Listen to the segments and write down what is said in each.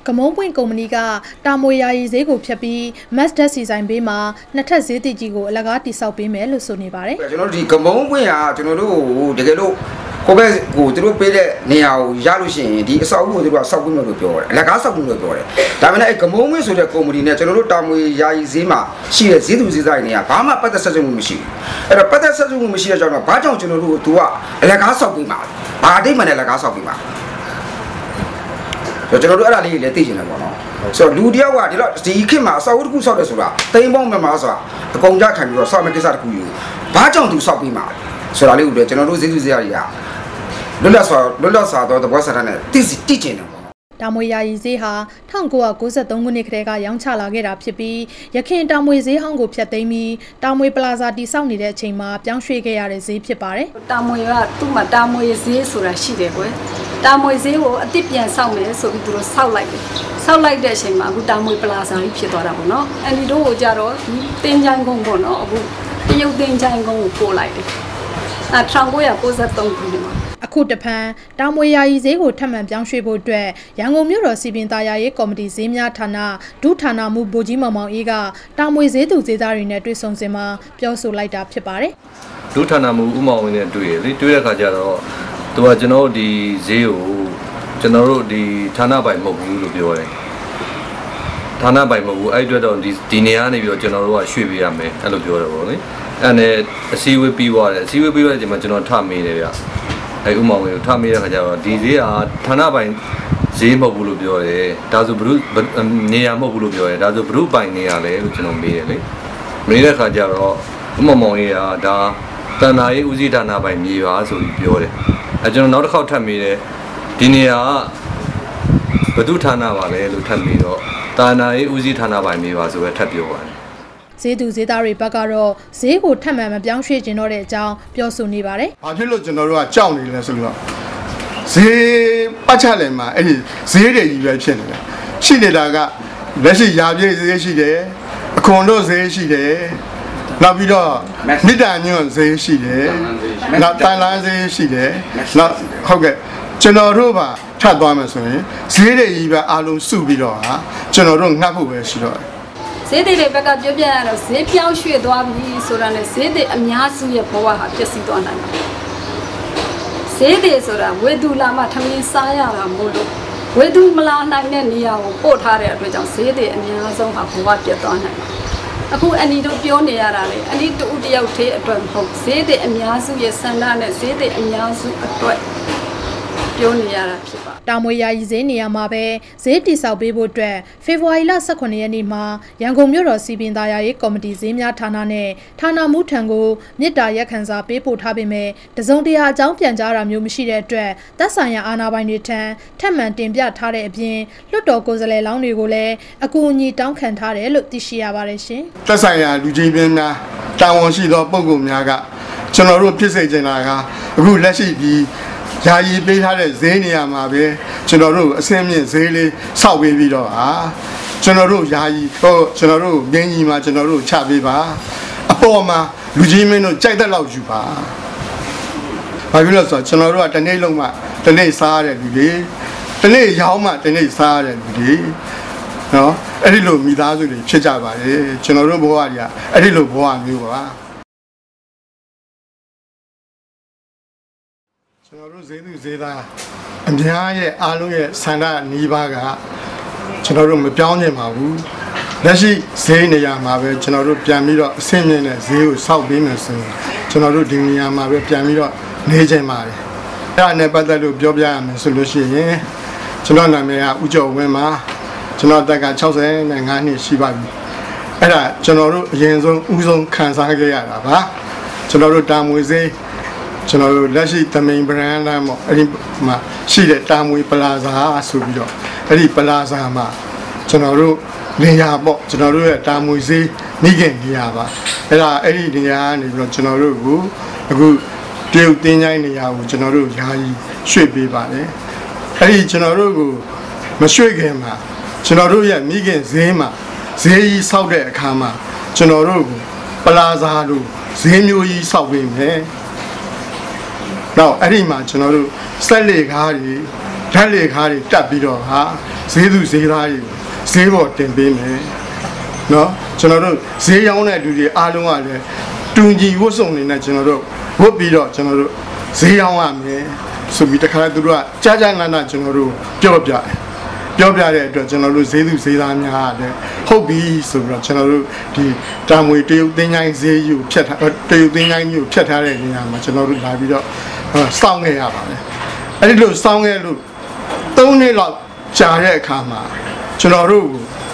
ကမုံပွင့်ကုမ္ပဏီကတာမွေယာယီဈေးကိုဖြတ်ပြီး Mass ဓာတ်ဆီဆိုင်ဘေးမှာနှစ်ထပ်ဈေးတည်ကြီးကိုအလကားတိဆောက်ပေးမယ်လို့ဆိုနေပါတယ်ကျွန်တော်တို့ဒီကမုံပွင့်ကကျွန်တော်တို့တကယ်လို့ကိုပဲကိုသူတို့ပေးတဲ့နေရာကိုရလို့ရှိရင်ဒီအဆောက်အဦကိုသူတို့ကဆောက်ပြီးလို့ပြောတယ်အလကားဆောက်ပြီးလို့ပြောတယ်ဒါပေမဲ့အဲ့ကမုံပွင့်ဆိုတဲ့ကုမ္ပဏီနဲ့ကျွန်တော်တို့တာမွေယာယီဈေးမှာရှိတဲ့ဈေးသူဈေးဆိုင်တွေကဘာမှပတ်သက်ဆက်စုံမှုမရှိဘူးအဲ့တော့ပတ်သက်ဆက်စုံမှုမရှိတဲ့ကြောင့်တော့ဘာကြောင့်ကျွန်တော်တို့သူကအလကားဆောက်ပြီးမှာဘာအတိတ်မှလည်းအလကားဆောက်ပြီးမှာကျွန်တော်တို့အဲ့ဒါလေးလည်းသိချင်တယ်ပေါ့နော်ဆိုတော့လူတယောက်ကဒီတော့ဒီခေတ်မှာအဆောက်အဦတစ်ခုဆောက်တယ်ဆိုတာတိမ်ပေါင်းမှာဆိုတာအကုန်ကြခံပြီးတော့ဆောက်မယ့်ကိစ္စတစ်ခုယူဘာကြောင့်သူဆောက်ပြီးမှာဆိုတာလေးကိုကျွန်တော်တို့ဈေးသူဈေးရတွေကလွတ်လပ်စွာတော့တဘောဆန္ဒနဲ့တိကျင်တယ်ပေါ့တာမွေယာယီဈေးဟာ1993ခုနှစ်ကတည်းကရောင်းချလာခဲ့တာဖြစ်ပြီးရခင်တာမွေဈေးဟောင်းကိုဖျက်သိမ်းပြီးတာမွေပလာဇာတိစောက်နေတဲ့အချိန်မှာပြောင်းရွှေ့ခဲ့ရတဲ့ဈေးဖြစ်ပါတယ်တာမွေကသူ့မှာတာမွေဈေးဆိုတာရှိတယ်ကွယ်တာမွေဈေးကိုအစ်စ်ပြန်ဆောက်မယ်ဆိုပြီးသူတို့ဆောက်လိုက်တယ်ဆောက်လိုက်တဲ့အချိန်မှာအခုတာမွေပလာဇာကြီးဖြစ်သွားတာပေါ့နော်အန်ဒီတို့ကိုကြတော့တင်းချိုင်းကုန်းပေါ့နော်အခုတရုတ်တင်းချိုင်းကုန်းကိုပို့လိုက်တယ်1993ခုနှစ်မှာအခုတဖန်တာမွေယာယီဈေးကိုထပ်မံပြောင်းရွှေ့ဖို့အတွက်ရန်ကုန်မြို့တော်စီပင်သာယာရေးကော်မတီဈေးများဌာနဒုဌာနမှူးဗိုလ်ကြီးမောင်မောင်အေးကတာမွေဈေးသူဈေးသားတွေနဲ့တွေ့ဆုံစဉ်မှာပြောဆိုလိုက်တာဖြစ်ပါတယ်ဒုဌာနမှူးဦးမောင်ဝင်းနဲ့တွေ့ရလေတွေ့တဲ့ခါကျတော့သူကကျွန်တော်ဒီဈေးကိုကျွန်တော်တို့ဒီဌာနပိုင်မဟုတ်ဘူးလို့ပြောတယ်ဌာနပိုင်မဟုတ်ဘူးအဲ့အတွက်တော့ဒီနေရာနေပြီးတော့ကျွန်တော်တို့ကရွှေ့ပေးရမယ်အဲ့လိုပြောတယ်ပေါ့လေအဲ့နဲ့အစည်းအဝေးပြီးသွားတယ်အစည်းအဝေးပြီးသွားတဲ့အချိန်မှာကျွန်တော်ထမေးတယ်ဗျအဲ့ဥမောင်ကိုထမေးတဲ့ခါကျတော့ဒီဈေးကဌာနပိုင်ဈေးမဟုတ်ဘူးလို့ပြောတယ်ဒါဆိုဘုနေရာမဟုတ်ဘူးလို့ပြောတယ်ဒါဆိုဘုပိုင်နေရာလဲလို့ကျွန်တော်မေးတယ်လေမေးတဲ့ခါကျတော့ဥမောင်ကြီးကဒါတန်တာရေးဦးစီးဌာနပိုင်မြေပါဆိုပြီးပြောတယ်အဲ့ကျွန်တော်နောက်တစ်ခေါက်ထပ်မေးတယ်ဒီနေရာကဘသူဌာနပါလဲလို့ထပ်မေးတော့တန်တာရေးဦးစီးဌာနပိုင်မြေပါဆိုပဲထပ်ပြောပါတယ်ဈေးသူဈေးသားတွေဘက်ကတော့ဈေးကိုထပ်မံမပြောင်းရွှေ့ခြင်းတော့တဲ့အကြောင်းပြောဆိုနေပါတယ်။ဘာဖြစ်လို့ကျွန်တော်တို့ကကြောက်နေလဲဆိုတော့ဈေးပတ်ချတယ်မှာအဲ့ဒီဈေးတွေကြီးပဲဖြစ်နေတယ်။ရှိနေတာကလက်ရှိရာပြည့်ဈေးရှိတယ်။အခွန်တို့ဈေးရှိတယ်။နောက်ပြီးတော့မိတ္တညွန့်ဈေးရှိတယ်။နောက်တန်လန်းဈေးရှိတယ်။နောက်ဟုတ်ကဲ့ကျွန်တော်တို့ပါထပ်သွားမယ်ဆိုရင်ဈေးတွေကြီးပဲအားလုံးစုပြီးတော့ဟာကျွန်တော်တို့ငှက်ဖို့ပဲရှိတော့ဈေးတွေဘက်ကပြောပြရတော့ဈေးပြောင်းရွှေ့သွားပြီဆိုတာနဲ့ဈေးတွေအများစုရဲ့ဘဝဟာပျက်စီးသွားနိုင်တယ်ဈေးတွေဆိုတာဝေသူလာမှထမင်းစားရတာမို့လို့ဝေသူမလာနိုင်တဲ့နေရာကိုပို့ထားတဲ့အတွက်ကြောင့်ဈေးတွေအများဆုံးဟာဘဝပြတ်သွားနိုင်တယ်အခုအန်ဒီတို့ပြောနေရတာလေအန်ဒီတူတယောက်သေးအတွက်မဟုတ်ဈေးတွေအများစုရဲ့စန္ဒနဲ့ဈေးတွေအများစုအတွက်ပြောနေရတာဖြစ်ပါတာမွေယာယီဈေးနေရာမှာပဲဈေးတိဆောက်ပေးဖို့အတွက်ဖေဖော်ဝါရီလ18ရက်နေ့မှာရန်ကုန်မြို့တော်စီပင်သာယာရေးကော်မတီဈေးများဌာနနဲ့ဌာနမှူးထံကိုမြစ်တာရက်ခံစာပေးပို့ထားပေမဲ့တစုံတရာအကြောင်းပြန်ကြားတာမျိုးမရှိတဲ့အတွက်သက်ဆိုင်ရာအာဏာပိုင်တွေထံထပ်မံတင်ပြထားတဲ့အပြင်လွှတ်တော်ကိုယ်စားလှယ်လောင်းတွေကိုလည်းအကူအညီတောင်းခံထားတယ်လို့သိရှိရပါတယ်ရှင်သက်ဆိုင်ရာလူကြီးများတာဝန်ရှိသောပုဂ္ဂိုလ်များကကျွန်တော်တို့ဖြစ်စေချင်တာကအခုလက်ရှိဒီယာယီပေးထားတဲ့ဈေးနေရာမှာပဲကျွန်တော်တို့အစင်းမြင့်ဈေးလေးစောက်ပေးပြီးတော့ဟာကျွန်တော်တို့ယာယီကျွန်တော်တို့ငင်းကြီးမှာကျွန်တော်တို့ချပေးပါအပေါ်မှာလူကြီးမင်းတို့ကြိုက်တဲ့လောက်ယူပါဘာဖြစ်လို့ဆိုတော့ကျွန်တော်တို့ကတနေ့လုံးမှတနေ့စားရတဲ့လူတွေတနေ့ရောင်းမှတနေ့စားရတဲ့လူတွေနော်အဲ့ဒီလိုမိသားစုတွေဖြစ်ကြပါတယ်ကျွန်တော်တို့ဘဝတွေကအဲ့ဒီလိုဘဝမျိုးပါကျွန်တော်တို့ဈေးသူဈေးသားအများရဲ့အားလုံးရဲ့ဆန္ဒနီးပါးကကျွန်တော်တို့မပြောင်းနိုင်ပါဘူးလက်ရှိဈေးနေရာမှာပဲကျွန်တော်တို့ပြန်ပြီးတော့အဆင့်မြင့်တဲ့ဈေးကိုစောက်ပေးမယ်ဆိုရင်ကျွန်တော်တို့ဒီနေရာမှာပဲပြန်ပြီးတော့နေချင်ပါတယ်အဲ့ဒါနဲ့ပတ်သက်လို့ပြောပြရမယ်ဆိုလို့ရှိရင်ကျွန်တော်နာမည်ကဦးကျော်ဝင်းပါကျွန်တော်တက်က65နှစ်ရှိပါပြီအဲ့ဒါကျွန်တော်တို့အရင်ဆုံးဦးဆုံးခံစားခဲ့ရတာပါကျွန်တော်တို့တာမွေဈေးကျွန်တော်တို့လက်ရှိတမိန်ဘရန်လမ်းပေါ့အဲ့ဒီမှာရှိတဲ့တာမွေပလာဇာဆိုပြီးတော့အဲ့ဒီပလာဇာမှာကျွန်တော်တို့နေရာပေါ့ကျွန်တော်တို့ရဲ့တာမွေဈေးမိခင်နေရာပါအဲ့ဒါအဲ့ဒီနေရာကနေပြီးတော့ကျွန်တော်တို့ကိုအခုတရုတ်တင်းချိုင်းနေရာကိုကျွန်တော်တို့ယာယီရွှေ့ပေးပါတယ်အဲ့ဒီကျွန်တော်တို့ကိုမရွှေ့ခင်မှာကျွန်တော်တို့ရဲ့မိခင်ဈေးမှာဈေးကြီးဆောက်တဲ့အခါမှာကျွန်တော်တို့ကိုပလာဇာတို့ဈေးမျိုးကြီးဆောက်ပေးမယ်နောက်အဲ့ဒီမှာကျွန်တော်တို့စက်လေကားတွေဓာတ်လေခါတွေတက်ပြီးတော့ဟာဈေးသူဈေးသားတွေဈေးပေါ်တင်ပေးမယ်နော်ကျွန်တော်တို့ဈေးရောင်းတဲ့လူတွေအားလုံးကလည်းတူညီဝတ်စုံနေနဲ့ကျွန်တော်တို့ဝတ်ပြီးတော့ကျွန်တော်တို့ဈေးရောင်းရမယ်ဆိုပြီးတခါသူတို့ကကြားကြားနာနာကျွန်တော်တို့ပြောပြတဲ့အတွက်ကျွန်တော်တို့ဈေးသူဈေးသားများလည်းဟုတ်ပြီဆိုပြီးတော့ကျွန်တော်တို့ဒီတာမွေတရုတ်သင်းချိုင်းဈေးယူဖြတ်ထားတရုတ်သင်းချိုင်းယူဖြတ်ထားတဲ့နေရာမှာကျွန်တော်တို့လာပြီးတော့စောင့်ခဲ့ရပါတယ်အဲ့ဒီလိုစောင့်ခဲ့လို့3နှစ်လောက်ကြာတဲ့အခါမှာကျွန်တော်တို့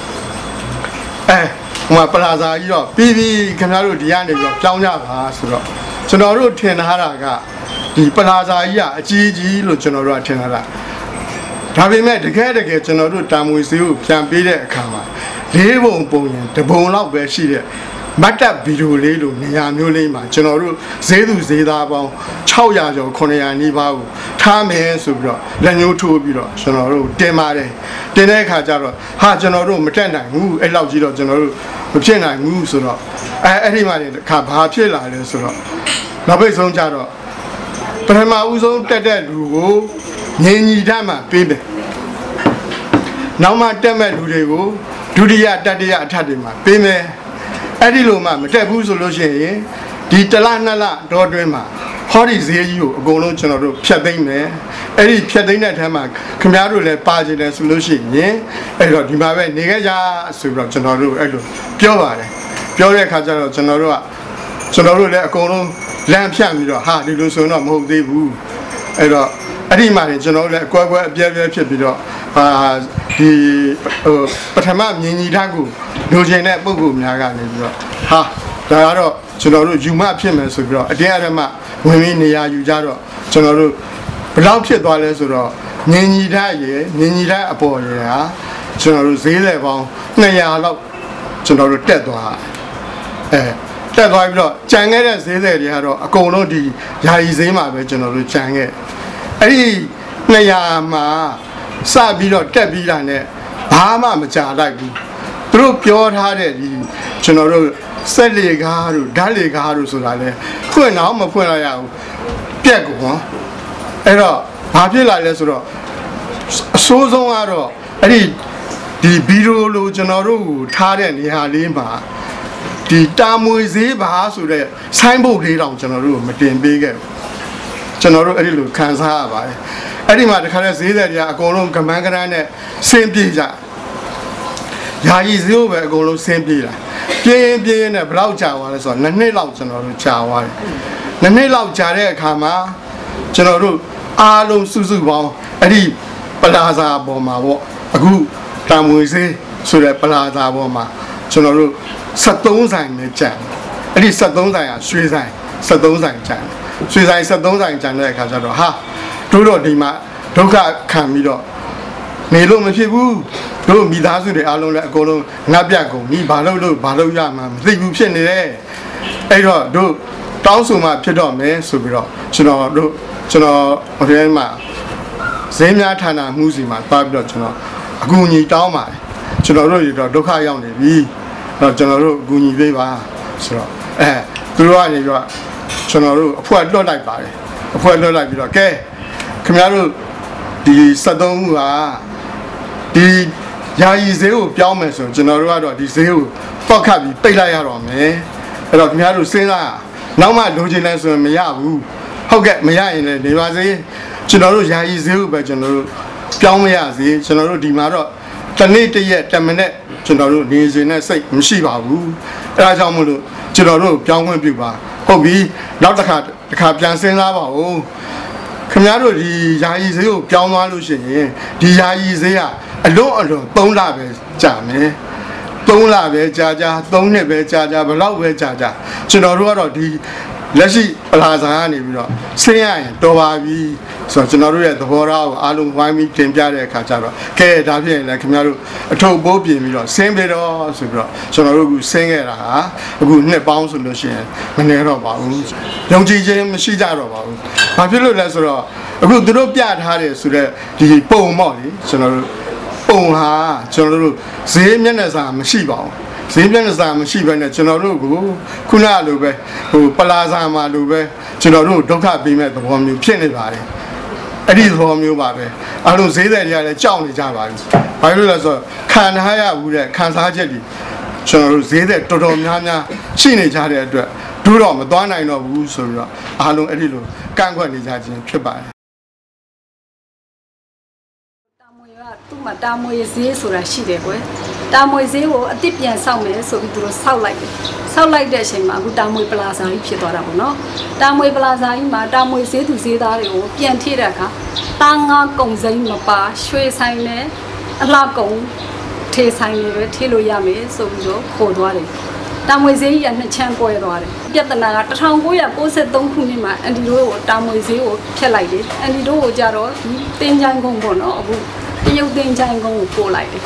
ဟိုမှာပလာဇာကြီးတော့ပြီးခင်ဗျားတို့ဒီကနေပြီးတော့ပြောင်းကြပါဆိုတော့ကျွန်တော်တို့ထင်ထားတာကဒီပလာဇာကြီးကအကြီးကြီးလို့ကျွန်တော်တို့ကထင်ထားတာဒါပေမဲ့တကယ်ကျွန်တော်တို့တာမွေဈေးကိုပြန်ပေးတဲ့အခါမှာ4ပုံပုံရင်တပုံလောက်ပဲရှိတဲ့မတ်တပ်ဗီဒီယိုလေးလိုနေရာမျိုးလေးမှာကျွန်တော်တို့ဈေးသူဈေးသားပေါင်း600ကျော်900နီးပါးကိုထားမယ်ဆိုပြီးတော့လက်ညှိုးထိုးပြီးတော့ကျွန်တော်တို့တင်ပါတယ်တင်တဲ့အခါကျတော့ဟာကျွန်တော်တို့မတက်နိုင်ဘူးအဲ့လောက်ကြီးတော့ကျွန်တော်တို့မဖြစ်နိုင်ဘူးဆိုတော့အဲ့ဒီမှာတခါဘာဖြစ်လာလဲဆိုတော့နောက်ပိတ်ဆုံးကြတော့ပထမဦးဆုံးတက်တဲ့လူကိုငင်းညီဓာတ်မှပေးမယ်နောက်မှတက်မဲ့လူတွေကိုဒုတိယတတိယအထက်တွေမှာပေးမယ်အဲ့ဒီလိုမှမတက်ဘူးဆိုလို့ရှိရင်ဒီ1လ2လတော့တွင်းမှာဟောဒီဈေးကြီးကိုအကုန်လုံးကျွန်တော်တို့ဖြတ်သိမ်းမယ်အဲ့ဒီဖြတ်သိမ်းတဲ့ထက်မှာခင်ဗျားတို့လည်းပါကြတယ်ဆိုလို့ရှိရင်အဲ့တော့ဒီမှာပဲနေခဲ့ကြဆိုပြီးတော့ကျွန်တော်တို့အဲ့လိုပြောပါတယ်ပြောတဲ့အခါကျတော့ကျွန်တော်တို့လည်းအကုန်လုံးလမ်းဖြန့်ပြီးတော့ဟာဒီလိုဆိုတော့မဟုတ်သေးဘူးအဲ့တော့အဲ့ဒီမှာကျွန်တော်တို့လည်းအကွဲအပြဲဖြစ်ပြီးတော့ဒီပထမမြင်ညီဓာတ်ကိုလိုချင်တဲ့ပုံကူများကနေပြီးတော့ဟာဒါကတော့ကျွန်တော်တို့ယူမဖြစ်မယ်ဆိုပြီးတော့အတင်းအဓမ္မဝင်ပြီးနေရာယူကြတော့ကျွန်တော်တို့ဘယ်လောက်ဖြစ်သွားလဲဆိုတော့မြင်ညီဓာတ်အပေါ်ရယ်ဟာကျွန်တော်တို့ဈေးလေပေါင်း200လောက်ကျွန်တော်တို့တက်သွားတက်သွားပြီးတော့ကြံခဲ့တဲ့ဈေးတွေကတော့အကုန်လုံးဒီယာယီဈေးမှာပဲကျွန်တော်တို့ကြံခဲ့အဲ့ဒီ200မှာစပြီးတော့တက်ပြီးတာနဲ့ဘာမှမကြာလိုက်ဘူးသူတို့ပြောထားတဲ့ဒီကျွန်တော်တို့စက်လေကားတို့ဓာတ်လေကားတို့ဆိုတာလဲဖွင့်တော့မဖွင့်လိုက်ရဘူးပြက်ကုန်ဟောအဲ့တော့ဘာဖြစ်လာလဲဆိုတော့အဆိုးဆုံးကတော့အဲ့ဒီဗီဒီယိုလိုကျွန်တော်တို့ထားတဲ့နေရာလေးမှာဒီတာမွေဈေးပါဆိုတဲ့ဆိုင်းဘုတ်လေးတောင်ကျွန်တော်တို့မတင်ပေးခဲ့ဘူးကျွန်တော်တို့အဲ့ဒီလိုခံစားရပါတယ်အဲ့ဒီမှာတခါလဲဈေးတွေကအကုန်လုံးကမန်းကရမ်းနဲ့ဆင်းပြေးကြယာယီဈေးကိုပဲအကုန်လုံးဆင်းပြေးလာပြင်းနဲ့ဘယ်လောက်ကြာသွားလဲဆိုတော့2နှစ်လောက်ကျွန်တော်တို့ကြာသွားတယ်2နှစ်လောက်ကြာတဲ့အခါမှာကျွန်တော်တို့အားလုံးစုပေါင်းအဲ့ဒီပလာဇာပေါ်မှာပေါ့အခုတာမွေဈေးဆိုတဲ့ပလာဇာပေါ်မှာကျွန်တော်တို့73ဆိုင်နဲ့ကြာအဲ့ဒီ73ဆိုင်ကရွှေဆိုင်73ဆိုင်ကြာရွှေဆိုင်73ဆိုင်ကြာတဲ့အခါကျတော့ဟာတို့တော့ဒီမှာဒုက္ခခံပြီးတော့နေလို့မဖြစ်ဘူးတို့မိသားစုတွေအားလုံးလည်းအကုန်လုံးငတ်ပြတ်ကုန်ပြီဘာလို့ရမှာမသိဘူးဖြစ်နေတယ်အဲ့တော့တို့တောင်းဆိုမှဖြစ်တော့မယ်ဆိုပြီးတော့ကျွန်တော်ဟိုထဲမှာဈေးများဌာနမှုစီမှာသွားပြီးတော့ကျွန်တော်အကူအညီတောင်းပါတယ်ကျွန်တော်တို့တော့ဒုက္ခရောက်နေပြီတော့ကျွန်တော်တို့အကူအညီပေးပါဆိုတော့သူတို့ကနေပြီးတော့ကျွန်တော်တို့အဖွဲ့လွှတ်လိုက်ပါတယ်အဖွဲ့လွှတ်လိုက်ပြီးတော့ကဲခင်ဗျားတို့ဒီ73ခုဟာဒီယာယီဈေးကိုပြောင်းမယ်ဆိုကျွန်တော်တို့ကတော့ဒီဈေးကိုပောက်ခတ်ပြီးပိတ်လိုက်ရတော့မယ်အဲ့တော့ခင်ဗျားတို့စဉ်းစားနောက်မှလိုချင်တယ်ဆိုရင်မရဘူးဟုတ်ကဲ့မရရင်လည်းနေပါစေကျွန်တော်တို့ယာယီဈေးကိုပဲကျွန်တော်တို့ပြောင်းမရစေကျွန်တော်တို့ဒီမှာတော့တစ်နေ့တစ်ရက်10မိနစ်ကျွန်တော်တို့နေစဉ်နဲ့စိတ်မရှိပါဘူးအဲဒါကြောင့်မို့လို့ကျွန်တော်တို့ပြောင်းခွင့်ပြုပါဟုတ်ပြီနောက်တစ်ခါပြန်စဉ်းစားပါဦးခင်ဗျားတို့ဒီယာယီဈေးကိုပြောင်းသွားလို့ရှိရင်ဒီယာယီဈေးကအလွန်3လပဲကြာမယ်3လပဲကြာ3နှစ်ပဲကြာဘယ်လောက်ပဲကြာကျွန်တော်တို့ကတော့ဒီလက်ရှိပလာဇာကနေပြီးတော့ဆင်းရရင်တော်ပါပြီဆိုတော့ကျွန်တော်တို့ရဲ့သဘောထားကိုအားလုံးဝိုင်းပြီးတင်ပြတဲ့အခါကျတော့ကဲဒါဖြစ်ရင်လည်းခင်ဗျားတို့အထုပ်ပိုးပြင်ပြီးတော့ဆင်းပြီးတော့ဆိုပြီးတော့ကျွန်တော်တို့ကဆင်းခဲ့တာဟာအခုနှစ်ပေါင်းဆိုလို့ရှိရင်မနေတော့ပါဘူးယုံကြည်ခြင်းမရှိကြတော့ပါဘူးဘာဖြစ်လို့လဲဆိုတော့အခုသူတို့ပြထားတယ်ဆိုတော့ဒီပုံပေါ့လေကျွန်တော်တို့ပုံဟာကျွန်တော်တို့ဈေးမျက်နှာစာမရှိပါဘူးဈေးမျက်နှာစာမရှိဘဲနဲ့ကျွန်တော်တို့ကိုခုနလိုပဲဟိုပလာဇာမှာလိုပဲကျွန်တော်တို့ဒုက္ခပေးမဲ့သဘောမျိုးဖြစ်နေပါတယ်အဲ့ဒီသဘောမျိုးပါပဲအားလုံးဈေးသည်တွေကလည်းကြောက်နေကြပါပြီဘာလို့လဲဆိုတော့ခံထားရဘူးတဲ့ခံစားချက်တွေကျွန်တော်တို့ဈေးသည်တော်တော်များများရှိနေကြတဲ့အတွက်တို့တော့မသွားနိုင်တော့ဘူးဆိုပြီးတော့အားလုံးအဲ့ဒီလိုကန့်ကွက်နေကြခြင်းဖြစ်ပါတယ်သူ့မှာတာမွေဈေးဆိုတာရှိတယ်ကွယ်တာမွေဈေးကိုအစ်စ်ပြန်ဆောက်မယ်ဆိုပြီးသူတို့ဆောက်လိုက်တယ်ဆောက်လိုက်တဲ့အချိန်မှာအခုတာမွေပလာဇာကြီးဖြစ်သွားတာပေါ့နော်တာမွေပလာဇာကြီးမှာတာမွေဈေးသူဈေးသားတွေကိုပြန်ထိတဲ့အခါတာငါကုံစိမ်းမပါရွှေဆိုင်နဲ့အလှကုံထေးဆိုင်တွေပဲထိလို့ရမယ်ဆိုပြီးတော့ခေါ်သွားတယ်တာမွေဈေးကြီးကနှစ်ချမ်းကွဲသွားတယ်ပြဿနာက1993ခုနှစ်မှာအန်တီတို့ကိုတာမွေဈေးကိုဖျက်လိုက်တယ်အန်တီတို့ကိုကြတော့ဒီတင်းချိုင်းကုန်းပေါ့နော်အခုတရုတ်တင်းချိုင်းကုန်းကိုပို့လိုက်တယ်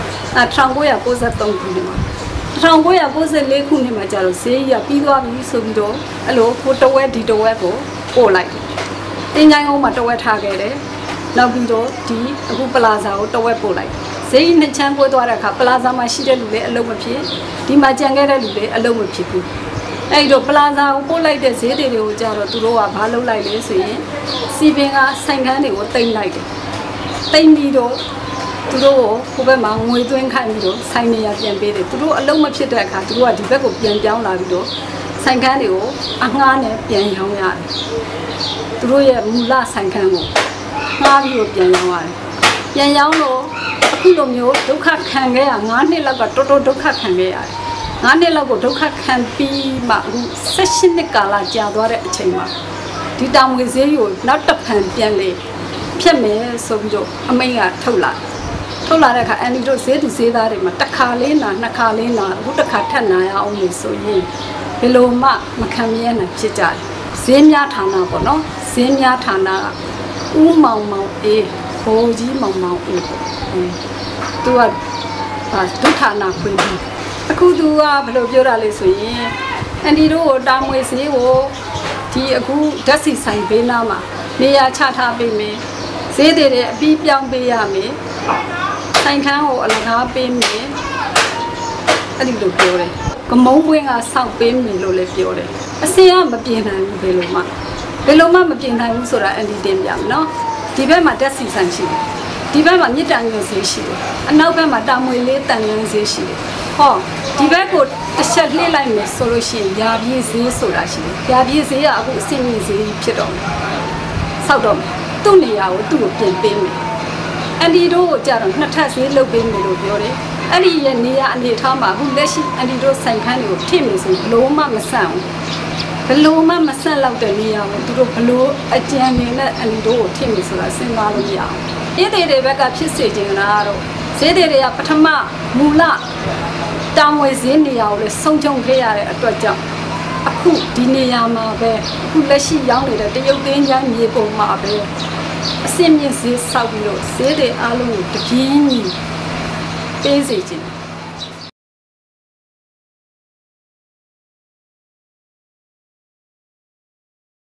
1993ခုနှစ်မှာ1994ခုနှစ်မှာကျတော့ဈေးကြီးကပြီးသွားပြီဆိုပြီးတော့အဲ့လိုကိုတဝက်ဒီတဝက်ကိုပို့လိုက်တယ်တင်းချိုင်းကုန်းမှာတဝက်ထားခဲ့တယ်နောက်ပြီးတော့ဒီအခုပလာဇာကိုတဝက်ပို့လိုက်ဈေးနှစ်ချမ်းပို့သွားတဲ့အခါပလာဇာမှာရှိတဲ့လူတွေအလုံးမဖြစ်ဒီမှာကြံခဲ့တဲ့လူတွေအလုံးမဖြစ်ဘူးအဲ့တော့ပလာဇာကိုပို့လိုက်တဲ့ဈေးတွေကိုကြတော့သူတို့ကဘာလုပ်လိုက်လဲဆိုရင်စီပင်ကဆိုင်ခန်းတွေကိုတိမ့်လိုက်တယ်တိမ့်ပြီးတော့သူတို့ကိုဘက်မှာငွေသွင်းခိုင်းပြီးတော့ဆိုင်နေရပြန်ပေးတယ်သူတို့အလုံးမဖြစ်တဲ့အခါသူတို့ကဒီဘက်ကိုပြန်ပြောင်းလာပြီးတော့ဆိုင်ခန်းတွေကိုအငှားနဲ့ပြန်ရောင်းရတယ်သူတို့ရဲ့မူလဆိုင်ခန်းကိုငှားပြီးတော့ပြန်ရောင်းရတယ်ပြန်ရောင်းလို့အခုလိုမျိုးဒုက္ခခံခဲ့ရ9နှစ်လောက်ကတော်တော်ဒုက္ခခံခဲ့ရတယ်9နှစ်လောက်ကိုဒုက္ခခံပြီးမှအခု16နှစ်ကာလကြာသွားတဲ့အချိန်မှာဒီတာမွေဈေးကိုနောက်တစ်ဖန်ပြန်လေဖြတ်မယ်ဆိုပြီးတော့အမိန့်ကထုတ်လာတဲ့အခါအန်ဒီတို့ဈေးသူဈေးသားတွေမှာတစ်ခါလေးနာနှစ်ခါလေးနာအခုတစ်ခါထပ်နာရအောင်လို့ဆိုရင်ဘယ်လိုမှမခံမရနိုင်ဖြစ်ကြတယ်ဈေးများဌာနပေါ့နော်ဈေးများဌာနကဦးမောင်မောင်အေးဘိုးကြီးမောင်မောင်အေးသူကဒုဌာနခွေးပြီးအခုသူကဘယ်လိုပြောတာလဲဆိုရင်အန်ဒီတို့ကိုတာမွေဈေးကိုဒီအခုဓာတ်စီဆိုင်ဘေးနားမှာနေရာချထားပေးမယ်ဈေးတွေအပြီးပြောင်းပေးရမယ်ဆိုင်ခန်းကိုအလကားပေးမယ်အဲ့ဒီလိုပြောတယ်ကမုံပွင့်ကစောက်ပေးမယ်လို့လည်းပြောတယ်အစင်ကမပြင်နိုင်ဘူးဘယ်လိုမှမပြင်နိုင်ဘူးဆိုတာအန်ဒီတင်ပြမယ်နော်ဒီဘက်မှာဓာတ်စီဆိုင်ရှိတယ်ဒီဘက်မှာမြစ်တန်ငယ်ဈေးရှိတယ်အနောက်ဘက်မှာတာမွေလေးတန်ငယ်ဈေးရှိတယ်ဟောဒီဘက်ကိုတစ်ချက်လှည့်လိုက်မယ်ဆိုလို့ရှိရင်ယာပြည့်ဈေးဆိုတာရှိတယ်ယာပြည့်ဈေးကအခုအစင်မြင့်ဈေးဖြစ်တော့မယ်ဆောက်တော့မယ်သူ့နေရာကိုသူ့ကိုပြင်ပေးမယ်အန်ဒီတို့ကိုကြတော့နှစ်ထပ်ဈေးလုပ်ပေးမယ်လို့ပြောတယ်အဲ့ဒီရဲ့နေရာအနေထားမှာအခုလက်ရှိအန်ဒီတို့ဆိုင်ခန်းတွေကိုထိမယ်ဆိုဘလို့မှမဆန့်ဘူးဘလို့မှမဆန့်လောက်တဲ့နေရာကိုသူတို့ဘလို့အကြံဉာဏ်နဲ့အန်ဒီတို့ကိုထိမယ်ဆိုတာစဉ်းစားလို့မရအောင်အေးတွေဘက်ကဖြစ်စေချင်တာကတော့ဈေးတွေကပထမမူလတာမွေဈေးနေရာကိုလည်းဆုံးချုံခဲ့ရတဲ့အတွက်ကြောင့်အခုဒီနေရာမှာပဲအခုလက်ရှိရောင်းနေတဲ့တရုတ်တင်းချမ်းမြေပုံမှာပဲအစင်မြင့်ဈေးဆောက်ပြီးတော့ဈေးတွေအားလုံးကိုတပြင်းကြီးပေးစေချင်တယ်